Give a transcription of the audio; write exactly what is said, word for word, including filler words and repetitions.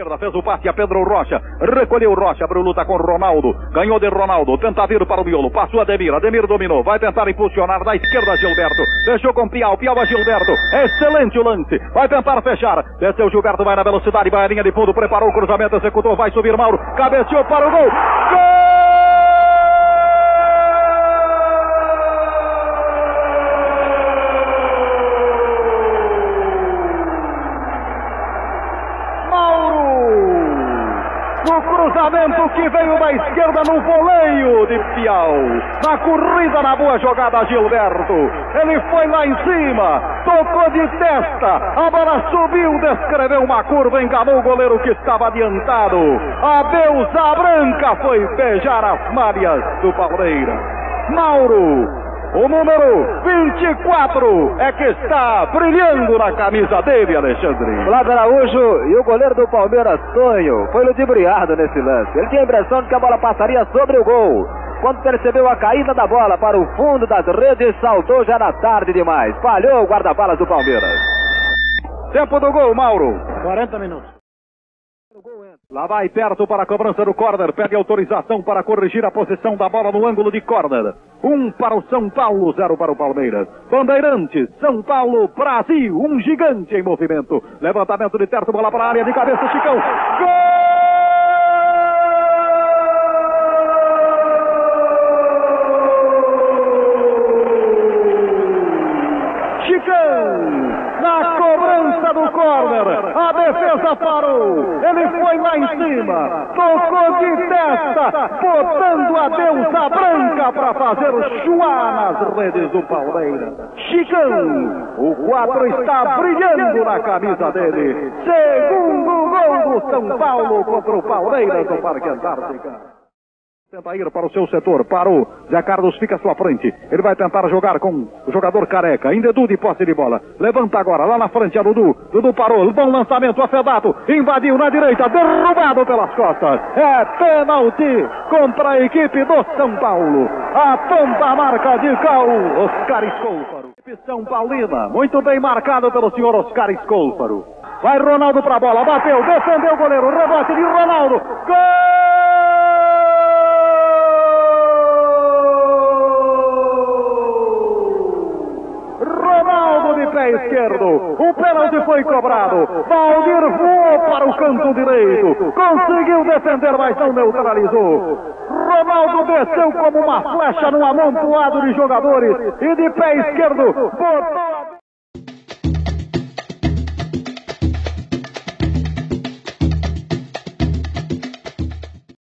esquerda, fez o passe a Pedro Rocha, recolheu Rocha, abriu luta com Ronaldo, ganhou de Ronaldo, tenta vir para o miolo, passou a Ademir, Ademir dominou, vai tentar impulsionar da esquerda Gilberto, fechou com Piau, Piau a Gilberto, excelente o lance, vai tentar fechar, desceu Gilberto, vai na velocidade, vai à linha de fundo, preparou o cruzamento, executou, vai subir Mauro, cabeceou para o gol, gol! No cruzamento que veio da esquerda no voleio de Piau, na corrida, na boa jogada Gilberto, ele foi lá em cima, tocou de testa, a bola subiu, descreveu uma curva, enganou o goleiro que estava adiantado, a deusa branca foi beijar as malhas do Palmeiras. Mauro, o número vinte e quatro é que está brilhando na camisa dele, Alexandre. Flávio Araújo e o goleiro do Palmeiras, Tonho, foi ludibriado nesse lance. Ele tinha a impressão de que a bola passaria sobre o gol. Quando percebeu a caída da bola para o fundo das redes, saltou já na tarde demais. Falhou o guarda-balas do Palmeiras. Tempo do gol, Mauro. quarenta minutos. Lá vai perto para a cobrança do córner, pede autorização para corrigir a posição da bola no ângulo de córner. Um para o São Paulo, zero para o Palmeiras. Bandeirantes, São Paulo, Brasil, um gigante em movimento. Levantamento de terço, bola para a área, de cabeça, Chicão. Gol! Na cobrança do córner, a defesa parou, ele foi lá em cima, tocou de testa, botando a deusa branca para fazer chuá nas redes do Palmeiras. Chicão, o quatro está brilhando na camisa dele, segundo gol do São Paulo contra o Palmeiras do Parque Antártica. Tenta ir para o seu setor, parou, Zé Carlos fica à sua frente, ele vai tentar jogar com o jogador Careca, ainda Edu de posse de bola, levanta agora, lá na frente a Dudu, Dudu parou, bom lançamento, afedado, invadiu na direita, derrubado pelas costas, é pênalti contra a equipe do São Paulo, aponta a marca de cal, Oscar Escôlfaro, equipe São Paulina, muito bem marcado pelo senhor Oscar Escôlfaro, vai Ronaldo para a bola, bateu, defendeu o goleiro, rebote de Ronaldo, gol! Pé esquerdo, o pênalti foi cobrado, Valdir voou para o canto direito, conseguiu defender, mas não neutralizou. Ronaldo desceu como uma flecha num amontoado de jogadores e de pé esquerdo botou